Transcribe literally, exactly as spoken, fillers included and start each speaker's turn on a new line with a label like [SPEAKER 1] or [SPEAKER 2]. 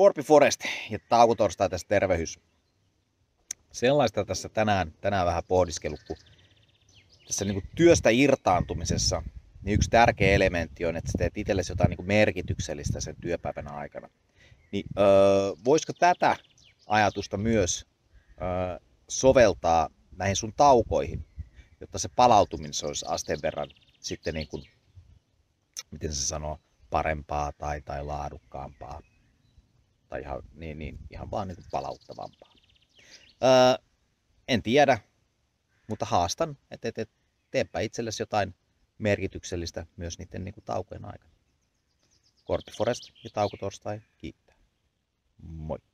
[SPEAKER 1] Scorpi Forest ja taukotorstai tässä tervehys. Sellaista tässä tänään, tänään vähän pohdiskellut, kun tässä niin kuin työstä irtaantumisessa niin yksi tärkeä elementti on, että sä teet itsellesi jotain niin kuin merkityksellistä sen työpäivän aikana. Niin, öö, voisiko tätä ajatusta myös öö, soveltaa näihin sun taukoihin, jotta se palautuminen se olisi asteen verran sitten niin kuin, miten se sanoo, parempaa tai, tai laadukkaampaa tai ihan, niin, niin, ihan vaan niin kuin palauttavampaa. Öö, en tiedä, mutta haastan, että et, et, teepä itsellesi jotain merkityksellistä myös niiden niin kuin taukojen aikana. Scorpi Forest ja taukotorstai kiittää. Moi!